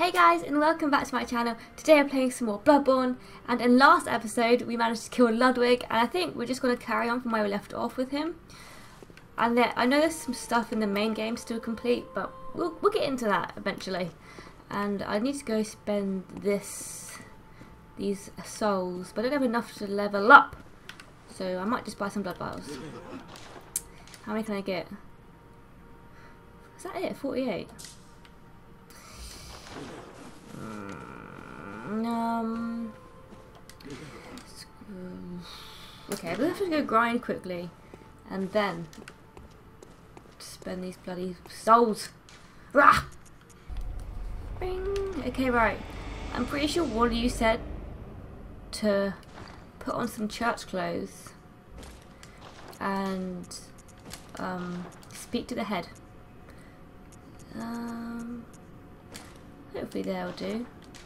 Hey guys, and welcome back to my channel. Today I'm playing some more Bloodborne, and in last episode we managed to kill Ludwig, and I think we're just going to carry on from where we left off with him. And I know there's some stuff in the main game still complete, but we'll get into that eventually. And I need to go spend these souls, but I don't have enough to level up, so I might just buy some blood vials. How many can I get? Is that it? 48? Okay, we'll have to go grind quickly and then spend these bloody souls. Rah! Ring. Okay, right. I'm pretty sure one of you said to put on some church clothes and speak to the head. Hopefully they'll do.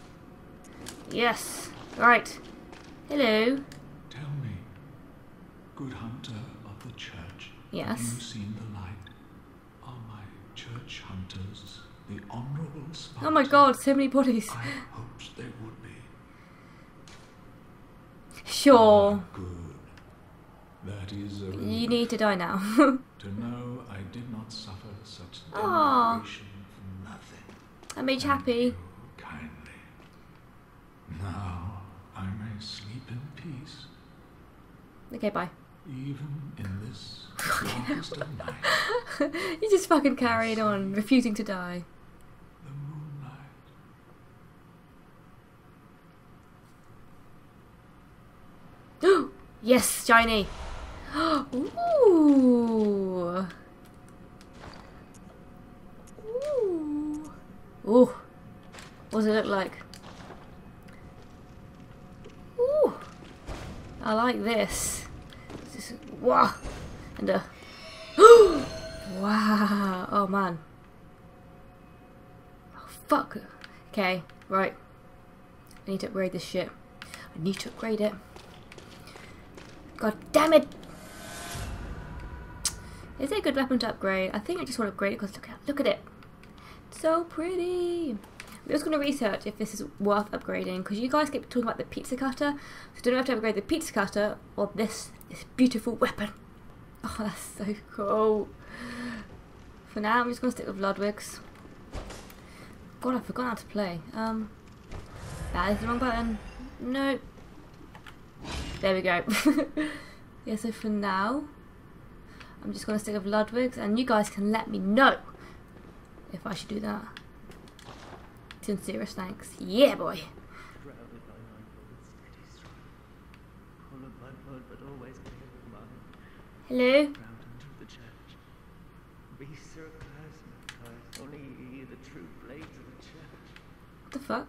Yes. Right. Hello. Tell me, good hunter of the church. Yes. Have you seen the light? Are my church hunters the honourable Spartans? Oh my god, so many bodies. I hoped they would be. Sure. Good. That is a relief. You need to die now. To know I did not suffer such Aw. denigration for nothing. That made you Thank happy. you kindly. Now I may sleep in peace, Okay, bye. even in this darkest of nights. You just fucking carried on, refusing to die. The moonlight. Yes, shiny. Ooh. Ooh. Ooh. What does it look like? Ooh. I like this. It's just, wow. And wow. Oh man. Oh fuck. Okay, right. I need to upgrade this shit. I need to upgrade it. God damn it! Is it a good weapon to upgrade? I think I just want to upgrade it because look at it. It's so pretty. We're just going to research if this is worth upgrading because you guys keep talking about the pizza cutter. So do not have to upgrade the pizza cutter or this beautiful weapon. Oh, that's so cool. For now, I'm just going to stick with Ludwig's. God, I forgot how to play. That is the wrong button. No. There we go. Yeah, so for now, I'm just going to stick with Ludwig's, and you guys can let me know if I should do that. Sincerest thanks. Yeah, boy. Hello? What the fuck?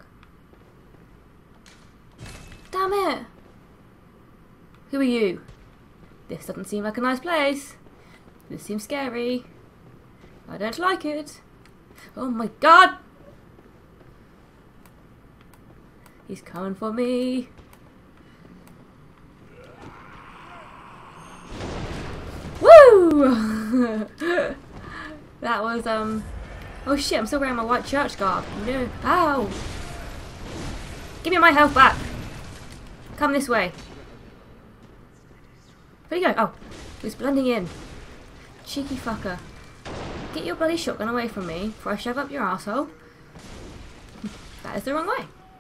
Damn it! Who are you? This doesn't seem like a nice place. This seems scary. I don't like it. Oh my god! He's coming for me. Woo! That was oh shit, I'm still wearing my white church garb. No. Ow! Give me my health back. Come this way. Where'd he go? Oh, he was blending in. Cheeky fucker. Get your bloody shotgun away from me before I shove up your asshole. That is the wrong way.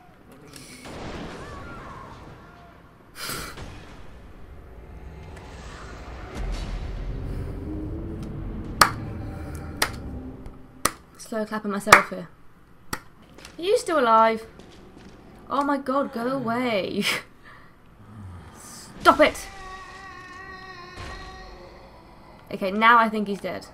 Slow clapping myself here. Are you still alive? Oh my god, go away. Stop it! Okay, now I think he's dead.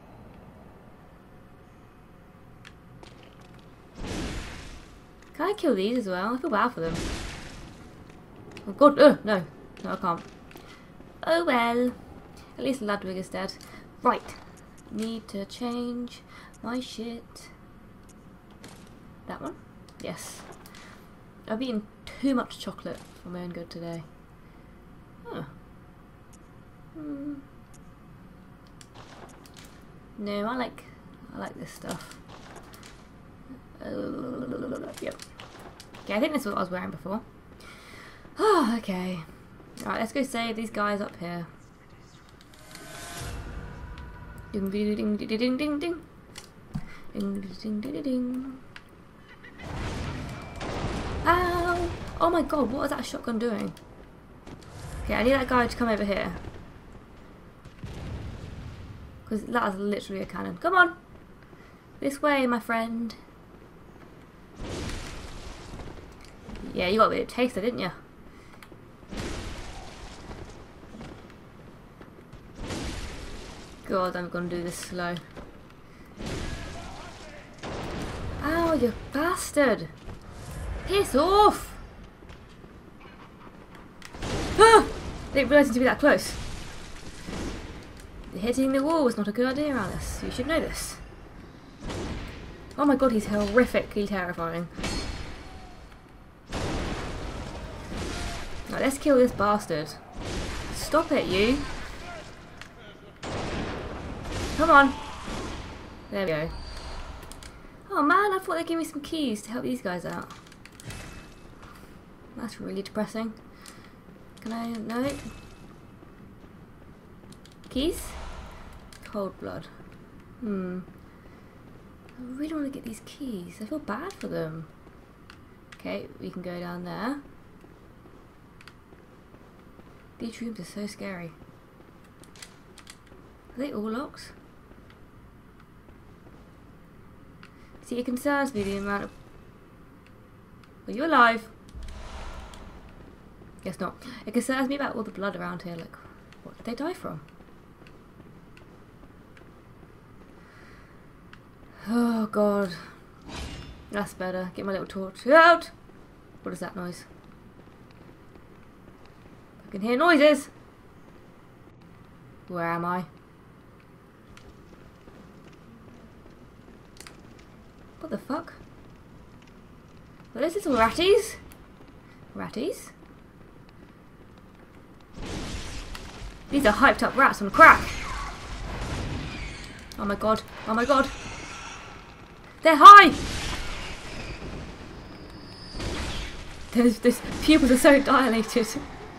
Can I kill these as well? I feel bad for them. Oh god, no. No, I can't. Oh well. At least Ludwig is dead. Right. Need to change my shit. That one? Yes. I've eaten too much chocolate for my own good today. Huh. No, I like this stuff. Yep. Okay, I think this is what I was wearing before. Oh, okay. Alright, let's go save these guys up here. Ding ding ding ding ding ding ding. Ding ding ding ding. Ow! Oh my god, what is that shotgun doing? Okay, I need that guy to come over here. Because that is literally a cannon. Come on! This way, my friend. Yeah, you got a bit of taster, didn't you? God, I'm gonna do this slow. Ow, you bastard! Piss off! Ah! I didn't realise it to be that close. Hitting the wall was not a good idea, Alice. You should know this. Oh my god, he's horrifically terrifying. Right, let's kill this bastard. Stop it, you! Come on! There we go. Oh man, I thought they'd give me some keys to help these guys out. That's really depressing. Can I... no? Keys? Cold blood. I really want to get these keys. I feel bad for them. Okay, we can go down there. These rooms are so scary. Are they all locked? See, it concerns me the amount of... Are you alive? Guess not. It concerns me about all the blood around here. Like, what did they die from? Oh god. That's better. Get my little torch out! What is that noise? I can hear noises! Where am I? What the fuck? Are those little ratties? Ratties? These are hyped up rats on crack! Oh my god, oh my god! They're high! Those pupils are so dilated.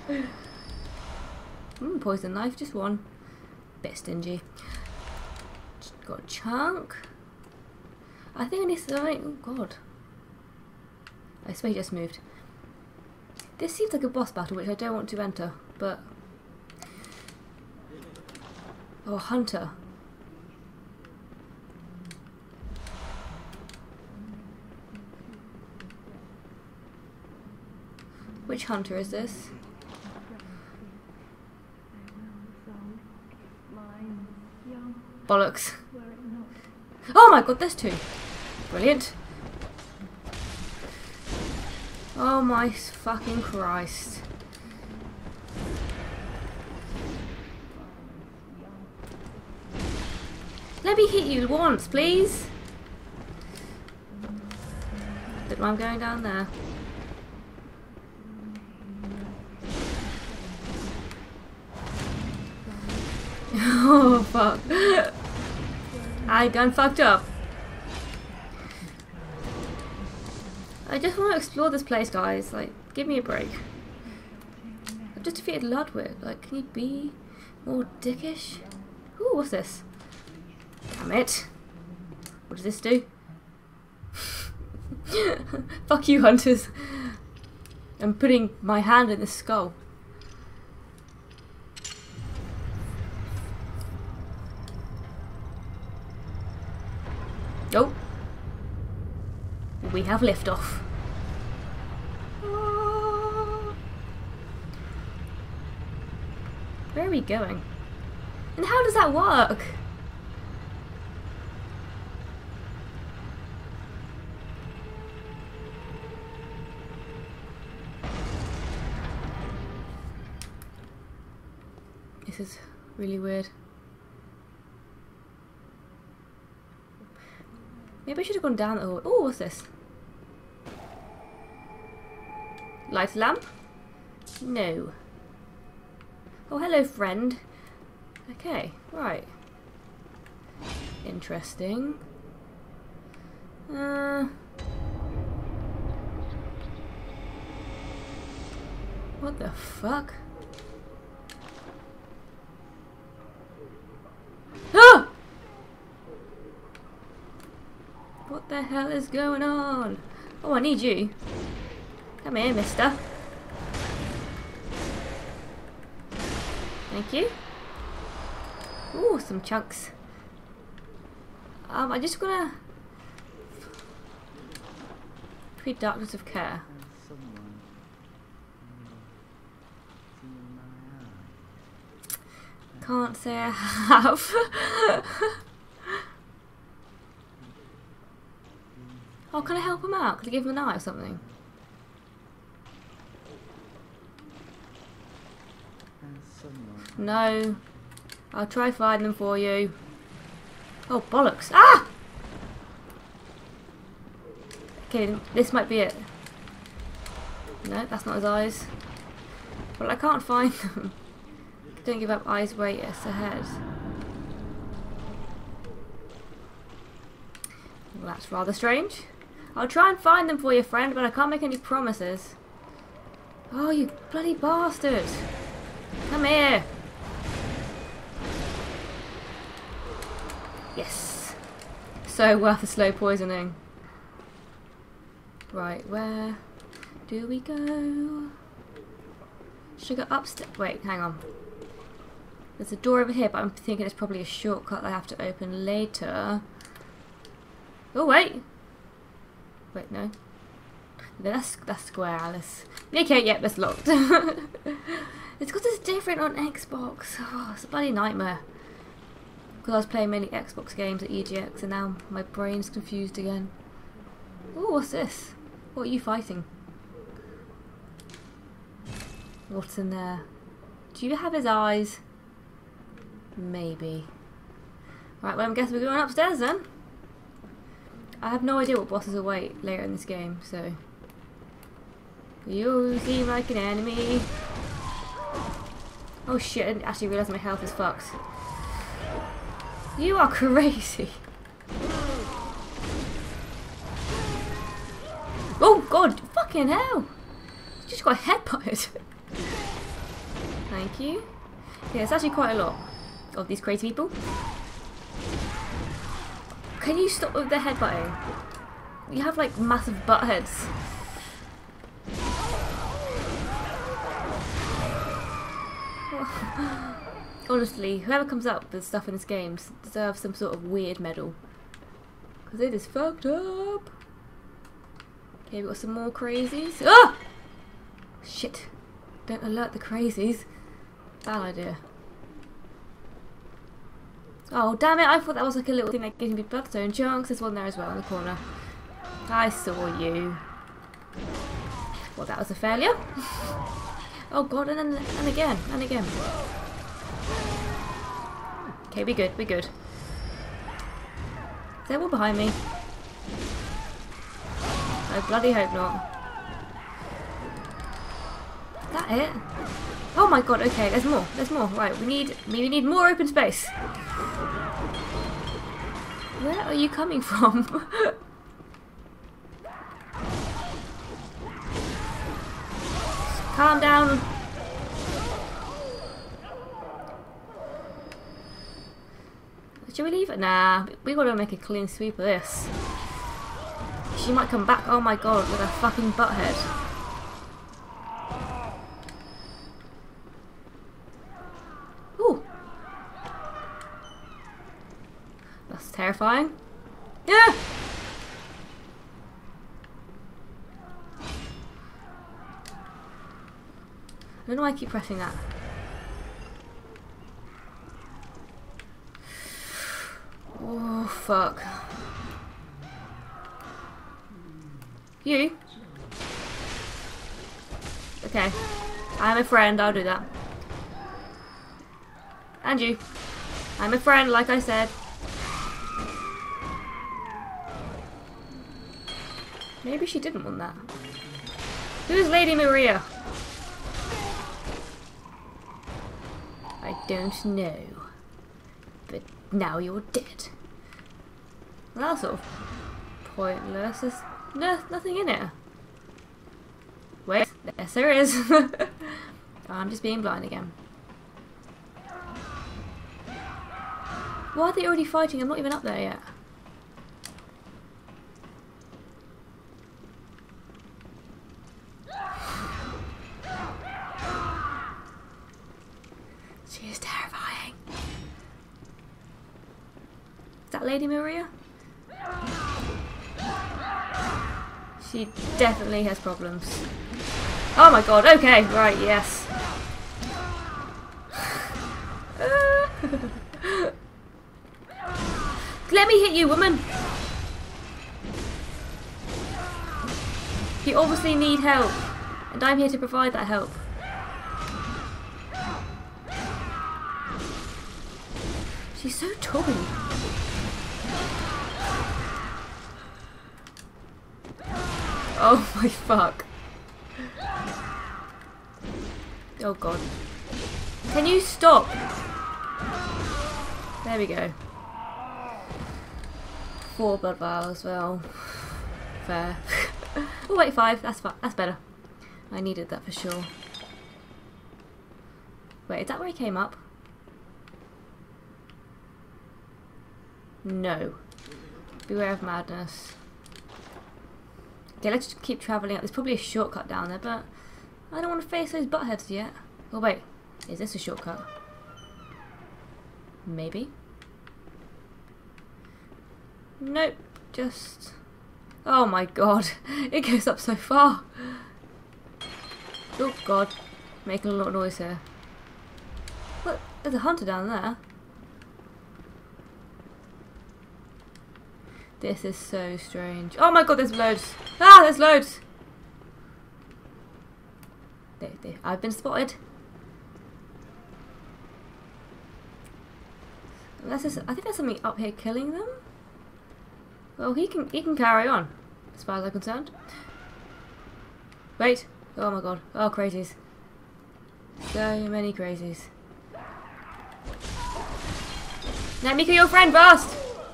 Poison knife, just one. Bit stingy. Just got a chunk. I think I need something. Oh god. I swear he just moved. This seems like a boss battle which I don't want to enter, but... Oh, hunter. Which hunter is this? Bollocks. Oh my god, there's two. Brilliant. Oh my fucking Christ. Let me hit you once, please. Don't know I'm going down there. Oh fuck. I done fucked up. I just want to explore this place, guys. Like, give me a break. I've just defeated Ludwig. Like, can you be more dickish? Ooh, what's this? Damn it. What does this do? Fuck you, hunters. I'm putting my hand in the skull. Oh. We have liftoff. Where are we going? And how does that work? This is really weird. Maybe I should have gone down the hall. Oh, what's this? Light lamp? No. Oh, hello, friend. Okay, right. Interesting. What the fuck? Ah! What the hell is going on? Oh, I need you. Come here, mister. Thank you. Ooh, some chunks. I just gonna pre-darkness of care. Can't say I have. Oh, can I help him out? Could I give him an eye or something? No. I'll try find them for you. Oh, bollocks. Ah! Okay, this might be it. No, that's not his eyes. Well, I can't find them. Don't give up, eyes wait, yes, ahead. Well, that's rather strange. I'll try and find them for you, friend, but I can't make any promises. Oh, you bloody bastard. Come here. Yes. So worth the slow poisoning. Right, where do we go? Should I go upstairs? Wait, hang on. There's a door over here, but I'm thinking it's probably a shortcut I have to open later. Oh, wait. Wait, no. That's square, Alice. Okay, yep, that's locked. It's because it's different on Xbox. Oh, it's a bloody nightmare. Because I was playing mainly Xbox games at EGX, and now my brain's confused again. Oh, what's this? What are you fighting? What's in there? Do you have his eyes? Maybe. Right, well, I'm guessing we're going upstairs then. I have no idea what bosses await later in this game, so... You seem like an enemy. Oh shit, I didn't actually realise my health is fucked. You are crazy. Oh god, fucking hell! Just got headbutted. Thank you. Yeah, it's actually quite a lot of these crazy people. Can you stop with the headbutting? You have like massive butt heads. Honestly, whoever comes up with stuff in this game deserves some sort of weird medal. Because it is fucked up. Okay, we've got some more crazies. Ah! Shit. Don't alert the crazies. Bad idea. Oh, damn it. I thought that was like a little thing that gives me bloodstone chunks. There's one there as well in the corner. I saw you. Well, that was a failure. Oh god, and again, and again. Okay, we're good, we're good. Is there one behind me? I bloody hope not. Is that it? Oh my god, okay, there's more, there's more. Right, we need more open space. Where are you coming from? Calm down. Should we leave it? Nah, we gotta make a clean sweep of this. She might come back, oh my god, with a fucking butthead. Ooh. That's terrifying. Yeah! I don't know why I keep pressing that. Oh, fuck. You? Okay. I'm a friend, I'll do that. And you. I'm a friend, like I said. Maybe she didn't want that. Who's Lady Maria? I don't know. But now you're dead. Well, that's sort of pointless. There's nothing in it. Wait, yes there is. I'm just being blind again. Why are they already fighting? I'm not even up there yet. She is terrifying. Is that Lady Maria? She definitely has problems. Oh my god, okay, right, yes. Let me hit you, woman! You obviously need help, and I'm here to provide that help. She's so tall. Oh my fuck. Oh god. Can you stop? There we go. 4 blood vials as well. Fair. Oh wait, 5. That's better. I needed that for sure. Wait, is that where he came up? No. Beware of madness. Okay, let's just keep travelling up. There's probably a shortcut down there, but I don't want to face those buttheads yet. Oh wait, is this a shortcut? Maybe. Nope, just... Oh my god, it goes up so far. Oh god, making a lot of noise here. Look, there's a hunter down there. This is so strange. Oh my god, there's loads. Ah, there's loads. I've been spotted. I think there's something up here killing them. Well, he can carry on, as far as I'm concerned. Wait. Oh my god. Oh, crazies. So many crazies. Let me kill your friend, fast!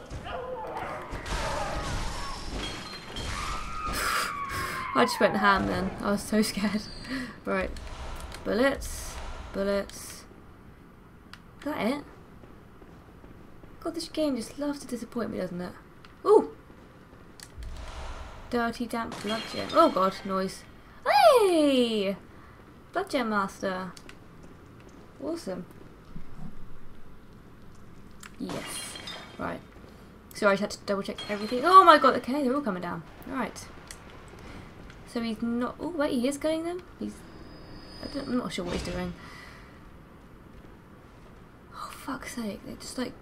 I just went ham then. I was so scared. Right. Bullets. Bullets. Is that it? God, this game just loves to disappoint me, doesn't it? Ooh! Dirty, damp blood gem. Oh god, noise. Hey! Blood gem master. Awesome. Yes. Right. Sorry, I just had to double check everything. Oh my god, okay, they're all coming down. Alright. So he's not... Oh wait, he is killing them? I'm not sure what he's doing. Oh fuck's sake, they're just like...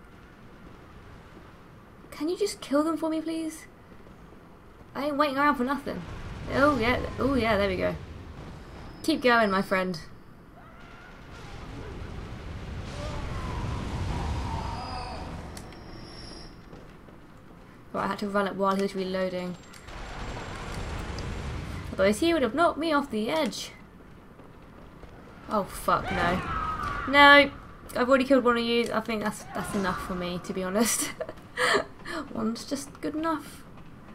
Can you just kill them for me, please? I ain't waiting around for nothing. Oh yeah, there we go. Keep going, my friend. Right, I had to run it while he was reloading. Otherwise he would have knocked me off the edge. Oh fuck, no. No! I've already killed one of you. I think that's enough for me, to be honest. One's just good enough.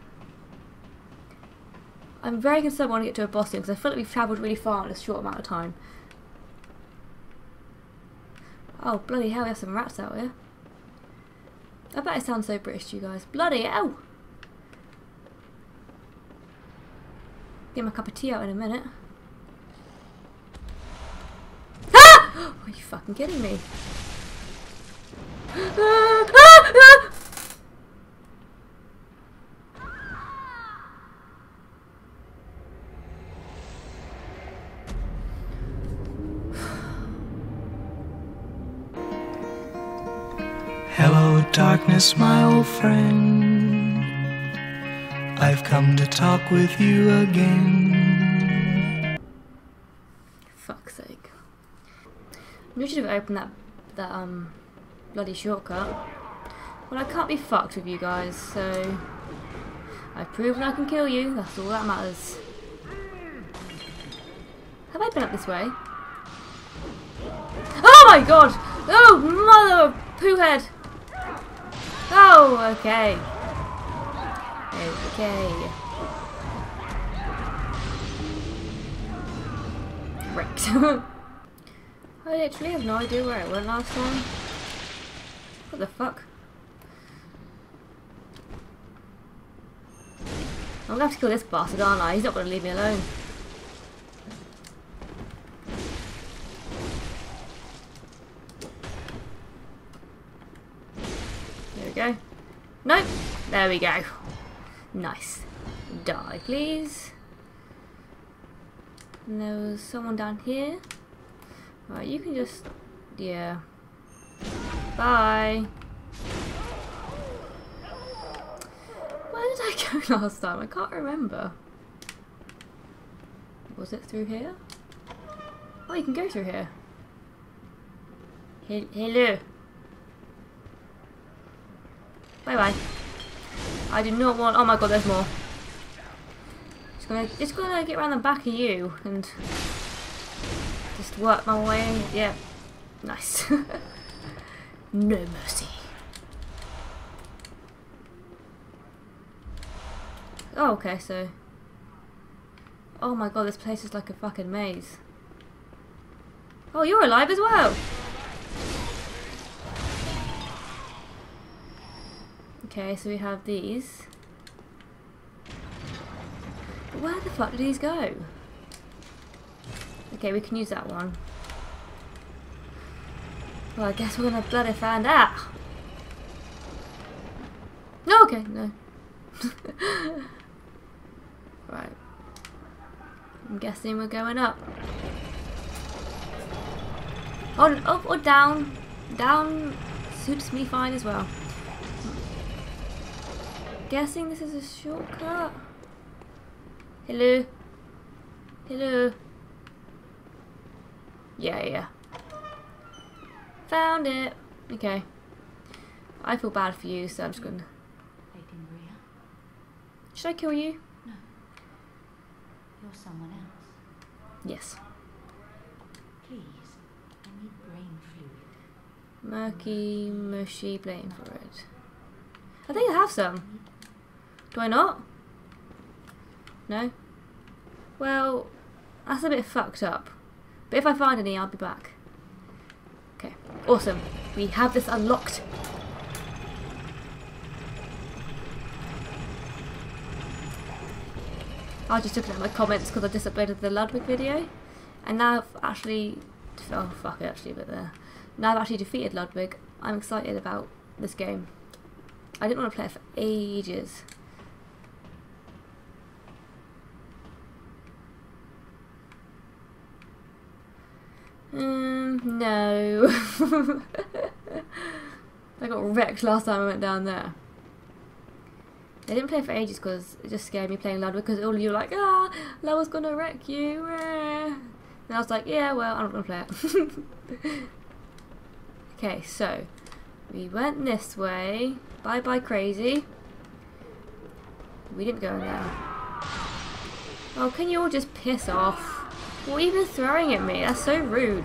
I'm very concerned when I get to a boss because I feel like we've travelled really far in a short amount of time. Oh, bloody hell, there's some rats out here. I bet I sound so British to you guys. Bloody hell! Get my cup of tea out in a minute. Ah! Are you fucking kidding me? Hello, darkness, my old friend. I've come to talk with you again. Fuck's sake. We should have opened that bloody shortcut. Well, I can't be fucked with you guys, so I've proven I can kill you. That's all that matters. Have I been up this way? Oh my god! Oh, mother of poo head! Oh, okay. Okay. wrecked. I literally have no idea where I went last time. What the fuck? I'm gonna have to kill this bastard, aren't I? He's not gonna leave me alone. There we go. Nope. There we go. Nice. Die, please. And there was someone down here. Right, you can just... yeah. Bye. Where did I go last time? I can't remember. Was it through here? Oh, you can go through here. Hello. Bye bye. I do not want... oh my god, there's more. Just gonna get around the back of you and just work my way. Yeah. Nice. No mercy. Oh, okay, so... oh my god, this place is like a fucking maze. Oh, you're alive as well! Okay, so we have these. But where the fuck did these go? Okay, we can use that one. Well, I guess we're gonna bloody find out. No, okay, no. Right. I'm guessing we're going up. Oh, up or down. Down suits me fine as well. Guessing this is a shortcut. Hello? Hello? Yeah. Found it. Okay. I feel bad for you, so I'm just gonna... should I kill you? No. You're someone else. Yes. Please, I need brain fluid. Murky, mushy brain fluid. I think I have some. Do I not? No? Well, that's a bit fucked up. But if I find any, I'll be back. Okay, awesome. We have this unlocked. I was just looking at my comments because I just uploaded the Ludwig video. And now I've actually... oh, fuck it, actually, but there. Now I've actually defeated Ludwig. I'm excited about this game. I didn't want to play it for ages. No. I got wrecked last time I went down there. I didn't play for ages because it just scared me playing Ludwig because all of you were like, ah, Laura's gonna wreck you. And I was like, yeah, well, I'm not gonna play it. Okay, so we went this way. Bye bye, crazy. We didn't go in there. Oh, can you all just piss off? What are you even throwing at me? That's so rude.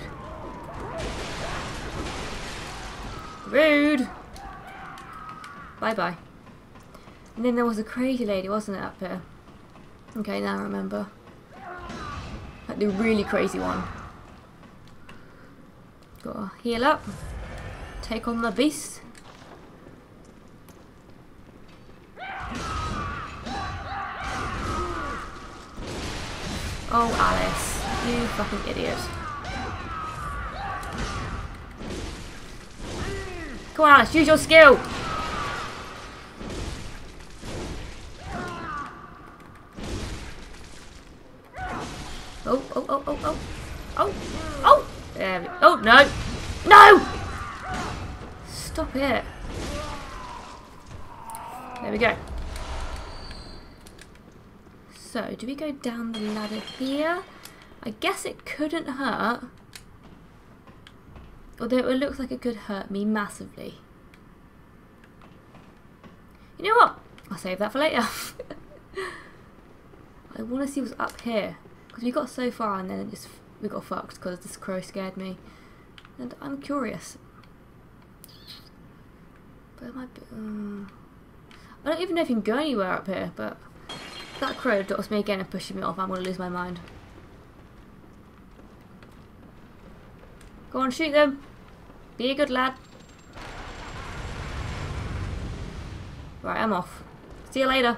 Rude! Bye bye. And then there was a crazy lady, wasn't it, up here? Okay, now I remember. Like the really crazy one. Gotta heal up. Take on the beast. Oh, Alice. You fucking idiot. Come on, Alice, use your skill! Oh, oh, oh, oh, oh. Oh, oh! There we go. Oh, no! No! Stop it. There we go. So, do we go down the ladder here? I guess it couldn't hurt. Although it looks like it could hurt me massively. You know what? I'll save that for later. I want to see what's up here. Because we got so far and then we got fucked because this crow scared me. And I'm curious. But it might be... I don't even know if you can go anywhere up here, but... if that crow dots me again and pushes me off, I'm going to lose my mind. Go on, shoot them. Be a good lad. Right, I'm off. See you later.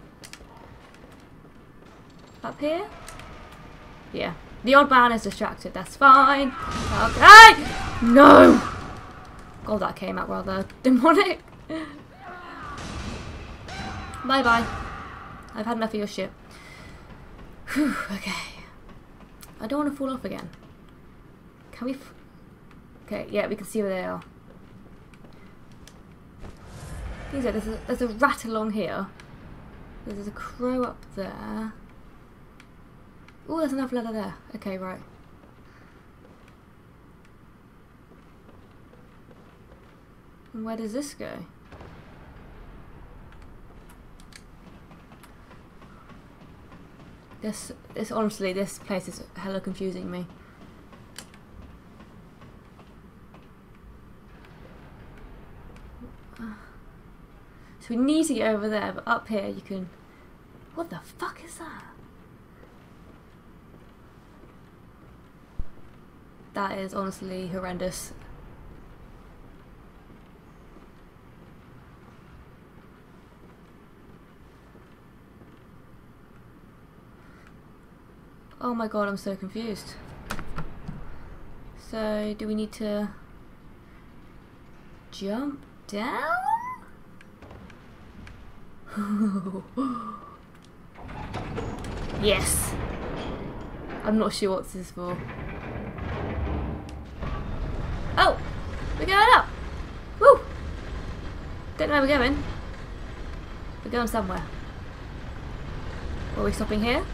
Up here? Yeah. The odd man is distracted. That's fine. Okay! No! God, that came out rather demonic. Bye-bye. I've had enough of your shit. Whew, okay. I don't want to fall off again. Can we... Okay, yeah, we can see where they are. There's a rat along here. There's a crow up there. Oh, there's another ladder there. Okay, right. And where does this go? This honestly, this place is hella confusing me. So we need to get over there, but up here you can... What the fuck is that? That is honestly horrendous. Oh my god, I'm so confused. So, do we need to jump down? Yes! I'm not sure what this is for. Oh! We're going up! Woo! Don't know where we're going. We're going somewhere. Are we stopping here?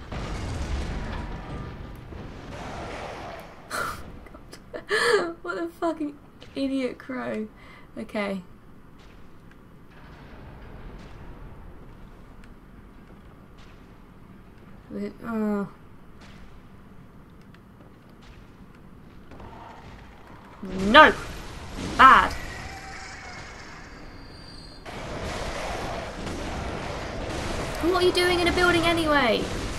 God. What a fucking idiot crow. Okay. Oh. No! Bad! What are you doing in a building anyway?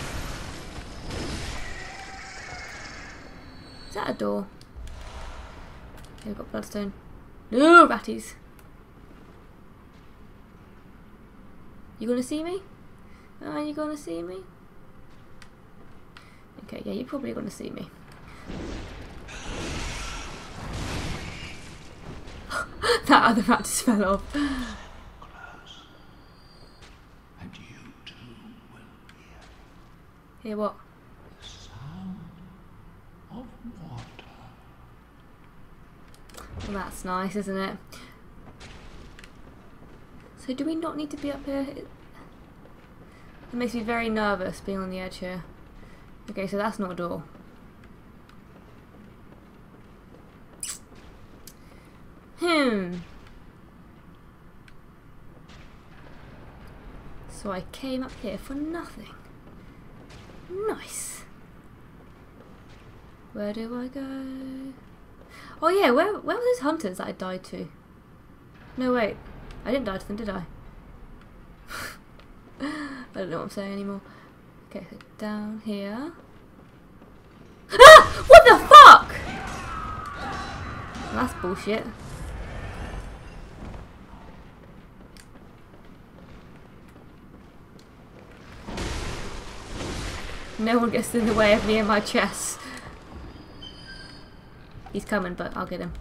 Is that a door? Okay, we've got bloodstone. No, ratties! You gonna see me? Are you gonna see me? Okay, yeah, you're probably gonna see me. That other rat just fell off. Close. And you too will hear Hear what? the sound of water. Well, that's nice, isn't it? So do we not need to be up here? It makes me very nervous being on the edge here. Okay, so that's not a door. So I came up here for nothing. Nice. Where do I go? Oh yeah, where were those hunters that I died to? No wait, I didn't die to them, did I? I don't know what I'm saying anymore. Okay, so down here. Ah! What the fuck? That's bullshit. No one gets in the way of me and my chest. He's coming, but I'll get him.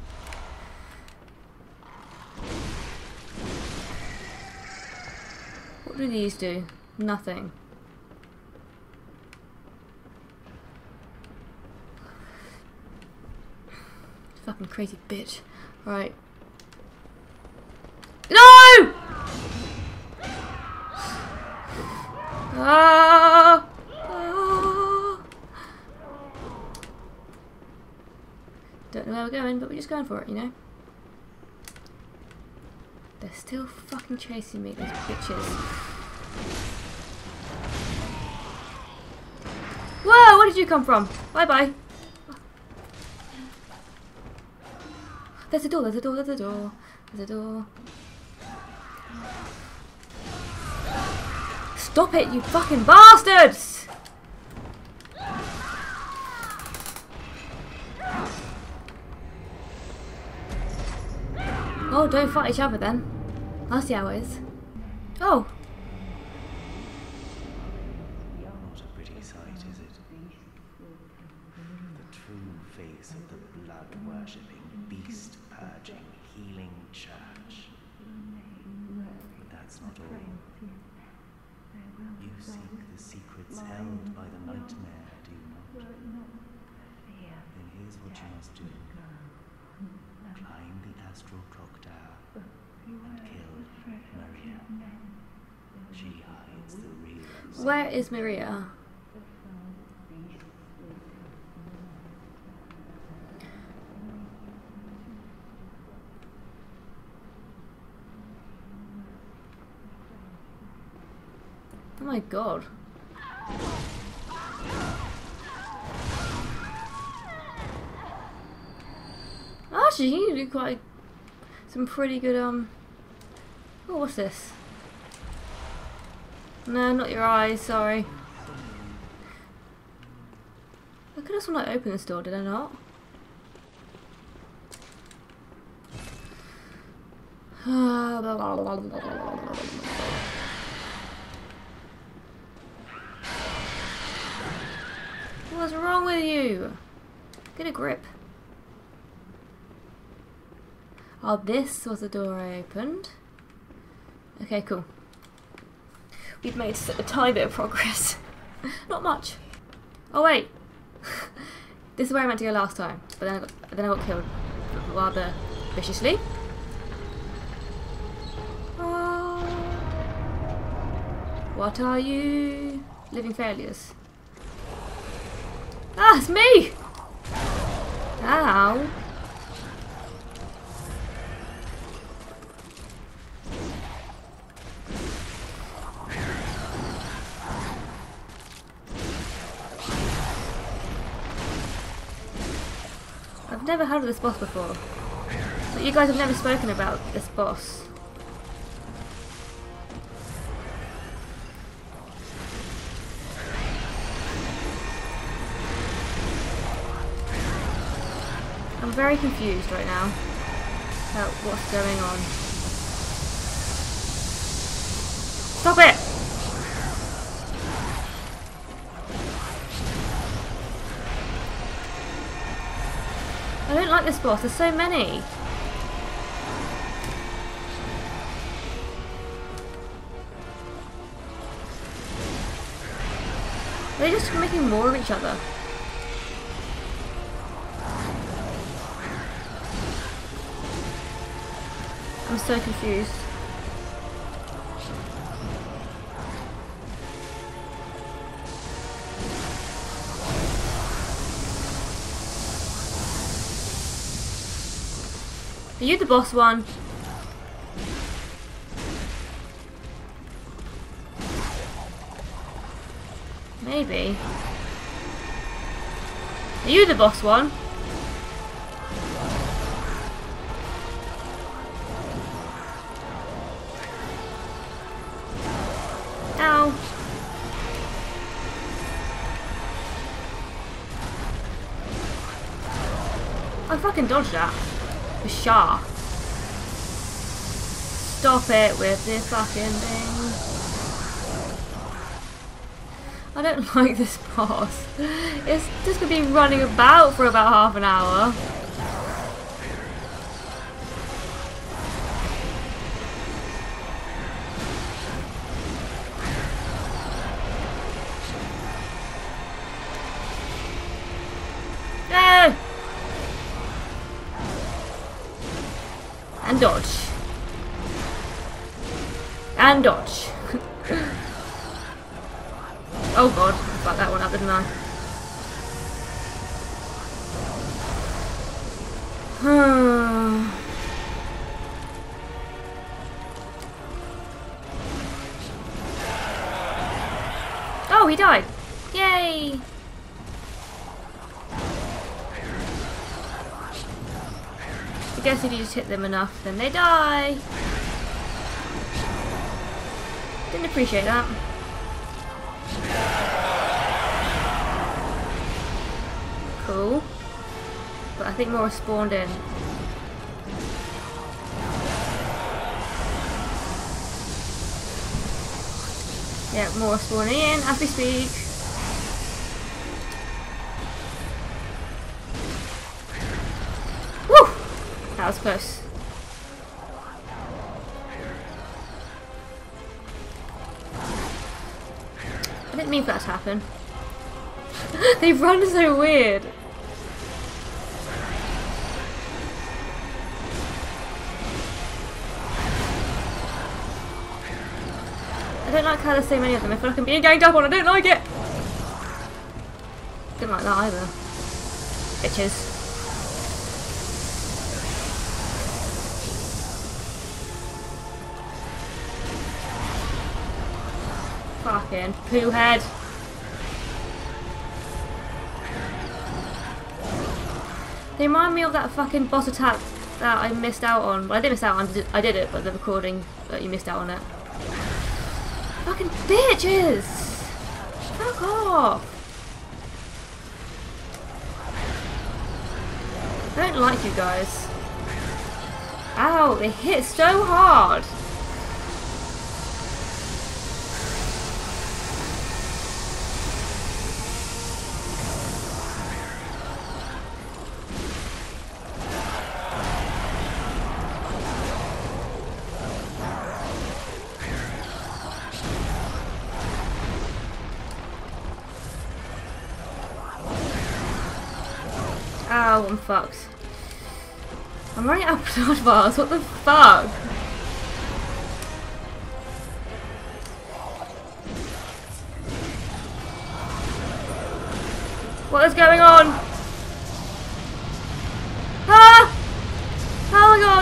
What do these do? Nothing. Fucking crazy bitch. Right. No! Ah! Don't know where we're going, but we're just going for it, you know? They're still fucking chasing me, those bitches. Whoa, where did you come from? Bye bye. There's a door, there's a door, there's a door, there's a door. Stop it, you fucking bastards! Oh, don't fight each other then. I'll see how it is. Oh. Not a pretty sight, is it? The true face of the blood-worshipping, beast-purging, healing church. But that's not all. You seek the secrets held by the nightmare, do you not? Then here's what you must do. Climb the astral clock tower and kill Maria. She hides the real. Where is Maria? Oh my god. Actually, you do quite some pretty good, oh, what's this? No, not your eyes, sorry. I could also not open this door, did I not? What's wrong with you? Get a grip. Oh, this was the door I opened. Okay, cool. We've made a tiny bit of progress. Not much. Oh wait! This is where I meant to go last time, but then I got killed rather viciously. Oh. What are you? Living failures. Ah, it's me! Ow. I've never heard of this boss before. But you guys have never spoken about this boss. I'm very confused right now about what's going on. Stop it! I don't like this boss, there's so many. They're just making more of each other. I'm so confused. Are you the boss one? Maybe. Are you the boss one? Ow. I fucking dodged that. The shark. Stop it with this fucking thing. I don't like this boss. It's just gonna be running about for about half an hour. No! And dodge. And dodge. Oh god, I fucked that one up, didn't I? Oh, he died! Yay! I guess if you just hit them enough, then they die. Didn't appreciate that. Cool. But I think more have spawned in. Yeah, more spawning in as we speak. Woo! That was close. I didn't mean for that to happen. They run so weird. I don't like how there's so many of them. I feel like I'm being ganged up on. I don't like it. Didn't like that either. Bitches. Fucking poo head. They remind me of that fucking boss attack that I missed out on. Well, I didn't miss out on. I did it, but the recording that you missed out on it. Fucking bitches! Fuck off! I don't like you guys. Ow, they hit so hard! Ow, I'm fucked. I'm running out of blood bars, what the fuck? What is going on? Ah! Oh my god!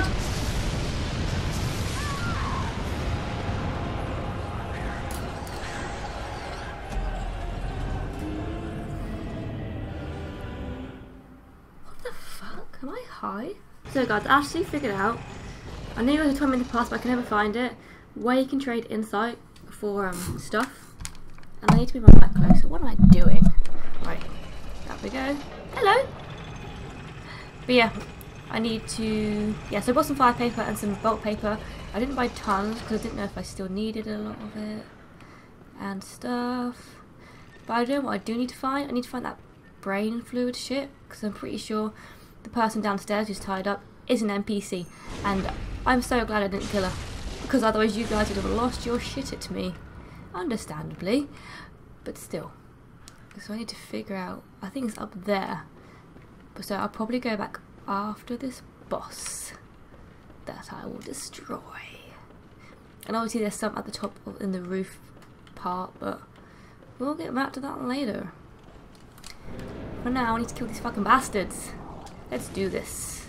Am I high? So guys, I actually figured out. I knew it was a time in the past, but I can never find it. Where you can trade insight for stuff. And I need to move my back closer. What am I doing? Right, there we go. Hello. But yeah, I need to. Yeah, so I bought some fire paper and some bulk paper. I didn't buy tons because I didn't know if I still needed a lot of it and stuff. But I know what I do need to find. I need to find that brain fluid shit because I'm pretty sure the person downstairs who's tied up is an NPC, and I'm so glad I didn't kill her, because otherwise you guys would have lost your shit at me, understandably, but still. So I need to figure out, I think it's up there, so I'll probably go back after this boss that I will destroy. And obviously there's some at the top in the roof part, but we'll get back to that later. For now I need to kill these fucking bastards. Let's do this.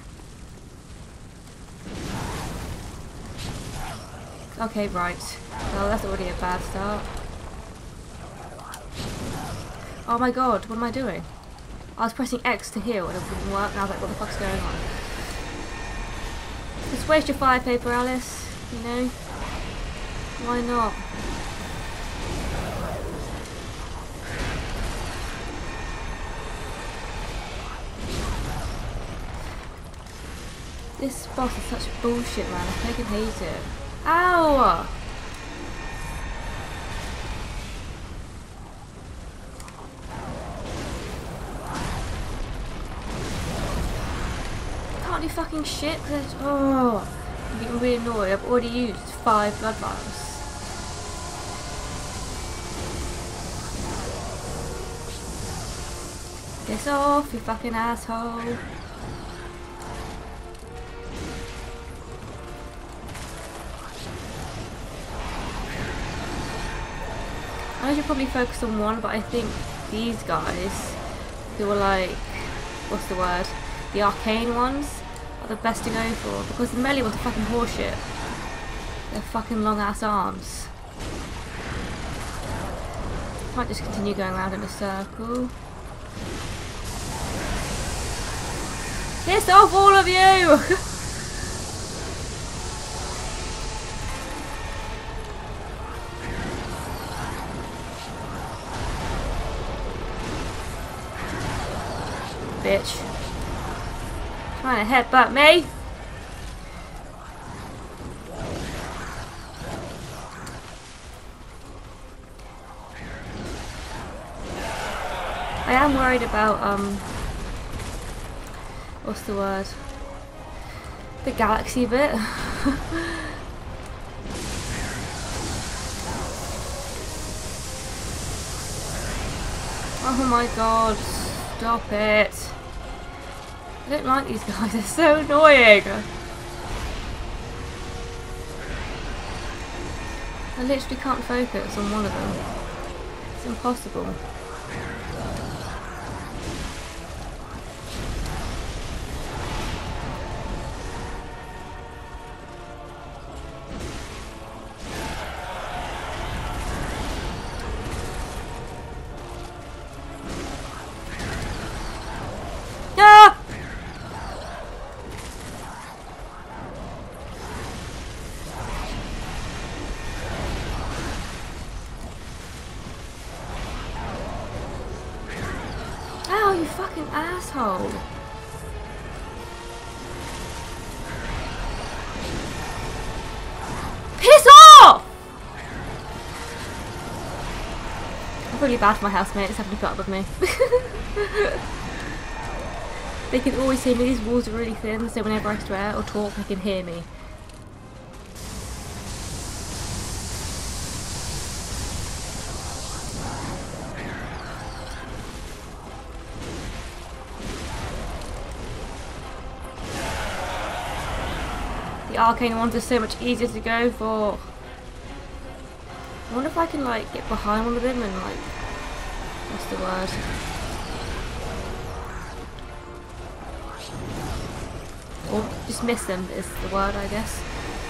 Okay, right. Well, that's already a bad start. Oh my god, what am I doing? I was pressing X to heal and it wouldn't work, and I was like, what the fuck's going on? Just waste your fire paper, Alice. You know? Why not? This boss is such bullshit, man. I fucking hate it. Ow! Can't do fucking shit because I'm getting really annoyed. I've already used 5 blood vials. Piss off, you fucking asshole. I should probably focus on one, but I think these guys, who are like, what's the word? The arcane ones, are the best to go for, because the melee ones are fucking horseshit. They're fucking long ass arms. Might just continue going around in a circle. Piss off, all of you! Bitch. Trying to headbutt me. I am worried about what's the word? The galaxy bit. Oh my god, stop it. I don't like these guys, they're so annoying. I literally can't focus on one of them. It's impossible. Ow, you fucking asshole! Piss off! I'm really bad for my housemates having to put up with me. They can always hear me, these walls are really thin, so whenever I swear or talk, they can hear me. The arcane ones are so much easier to go for. I wonder if I can like get behind one of them and like, what's the word? Or just miss them is the word, I guess.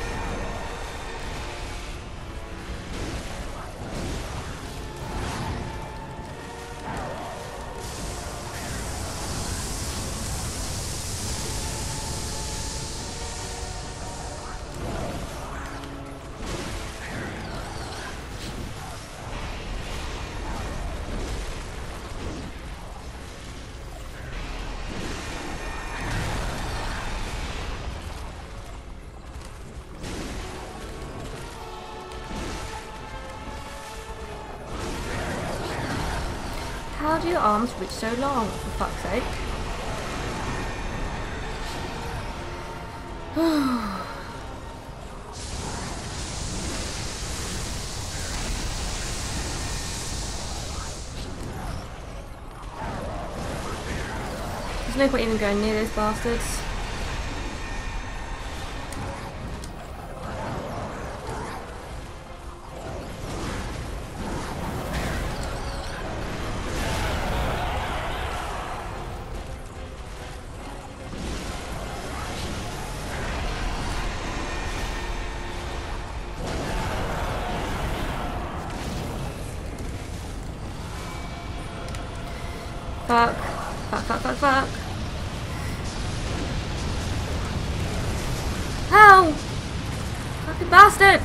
How do your arms reach so long, for fuck's sake? There's no point even going near those bastards. Fuck. Fuck, fuck, fuck, fuck. Ow! Fucking bastard!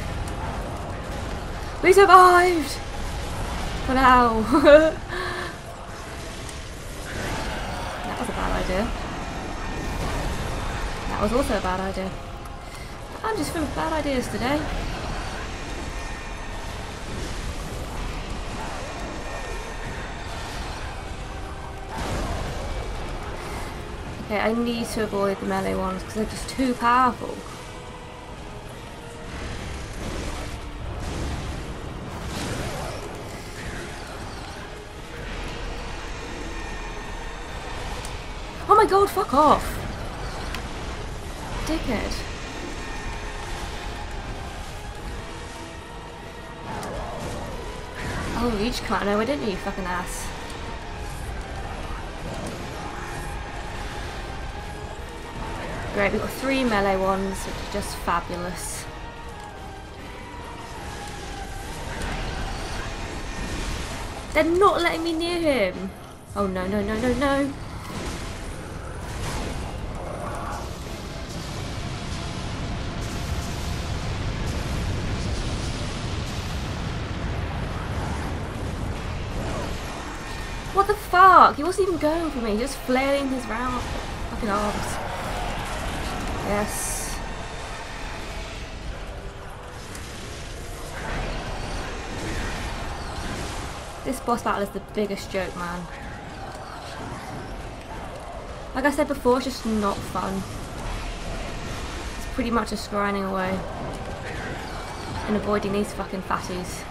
We survived! For now. That was a bad idea. That was also a bad idea. I'm just full of bad ideas today. Okay, I need to avoid the melee ones because they're just too powerful. Oh my god, fuck off! Dickhead. Oh, you just came out of nowhere, didn't you, fucking ass? Great, we've got 3 melee ones, which is just fabulous. They're not letting me near him! Oh no, no, no, no, no! What the fuck? He wasn't even going for me, just flailing his round fucking arms. Yes. This boss battle is the biggest joke, man. Like I said before, it's just not fun. It's pretty much just grinding away and avoiding these fucking fatties.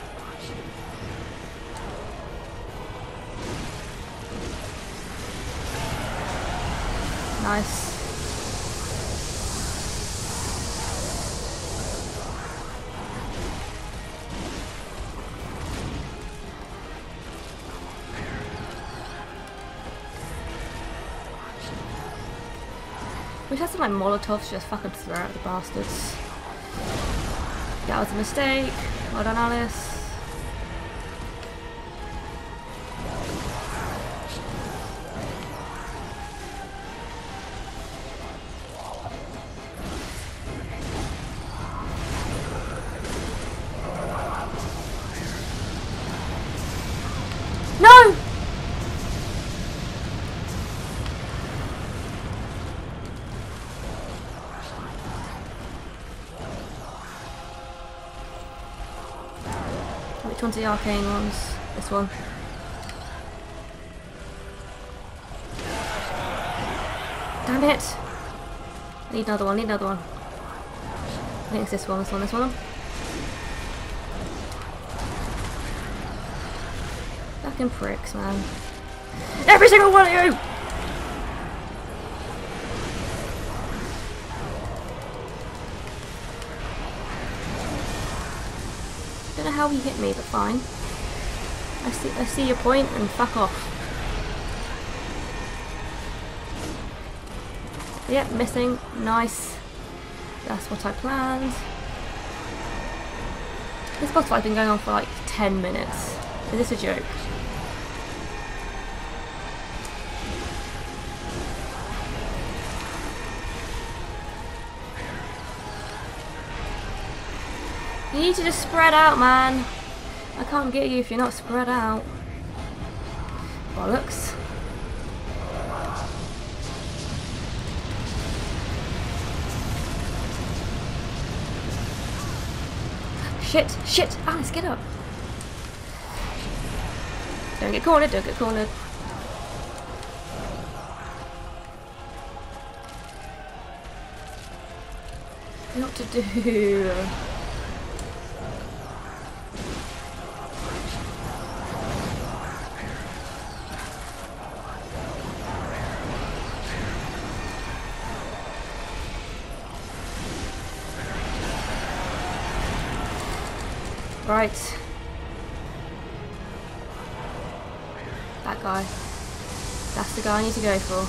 Nice. We should have some like Molotovs to just fucking throw at the bastards. That was a mistake. Well done, Alice. No! Which one's the arcane ones? This one. Damn it! I need another one, need another one. I think it's this one, this one, this one. Fucking pricks, man. Every single one of you! Don't know how he hit me, but fine. I see your point, and fuck off. Yep, missing. Nice. That's what I planned. This boss fight's been going on for like 10 minutes. Is this a joke? You need to just spread out, man. I can't get you if you're not spread out. Bollocks. Shit, shit, Alice, get up. Don't get cornered, don't get cornered. What to do? Right. That guy. That's the guy I need to go for.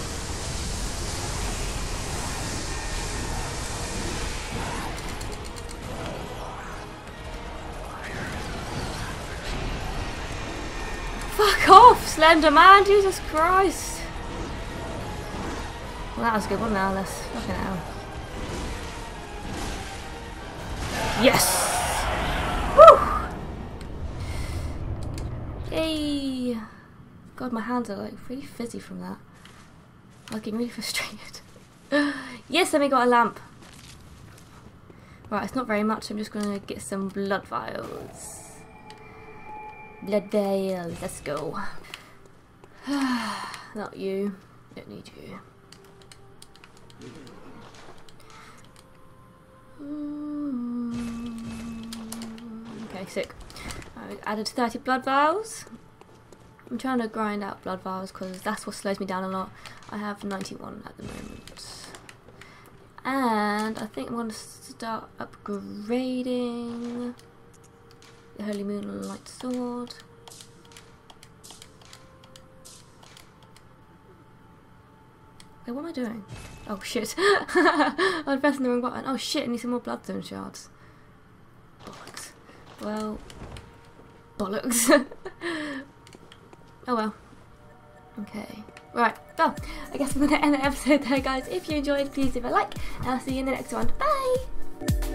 Fuck off, Slender Man! Jesus Christ! Well, that was a good one now, let's fucking hell. Yes! Woo! Yay! God, my hands are like really fizzy from that. I was getting really frustrated. Yes, then we got a lamp. Right, it's not very much. I'm just gonna get some blood vials. Blood vials, let's go. Not you. Don't need you. Okay, sick. I added 30 blood vials. I'm trying to grind out blood vials because that's what slows me down a lot. I have 91 at the moment. And I think I'm going to start upgrading the Holy Moonlight Sword. Okay, what am I doing? Oh shit. I was pressing the wrong button. Oh shit, I need some more bloodstone shards. Bollocks. Well, bollocks. Oh well. Okay. Right. Well, I guess I'm going to end the episode there, guys. If you enjoyed, please leave a like. And I'll see you in the next one. Bye!